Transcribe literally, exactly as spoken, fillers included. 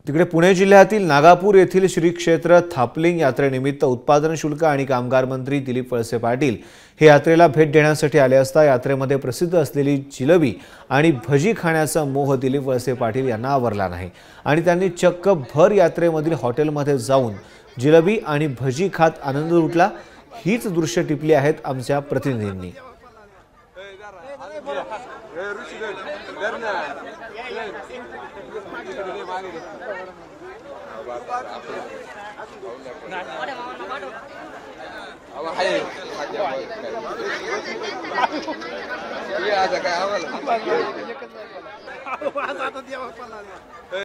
तिकडे पुणे जिल्ह्यातील नागापूर येथील श्री क्षेत्र थापलिंग यात्रेनिमित्त उत्पादन शुल्क आणि कामगार मंत्री दिलीप वळसे पाटील हे यात्रेला भेट देण्यासाठी आले असता यात्रेमध्ये प्रसिद्ध असलेली जिलेबी आणि भजी खाण्याचा मोह दिलीप वळसे पाटील यांना आवरला नाही आणि त्यांनी चक्क भर यात्रेमधील हॉटेलमध्ये जाऊन जिलेबी आणि भजी खात आनंद लुटला। हीच दृश्य टिपली आहेत आमच्या प्रतिनिधींनी। ये आज काय आवरल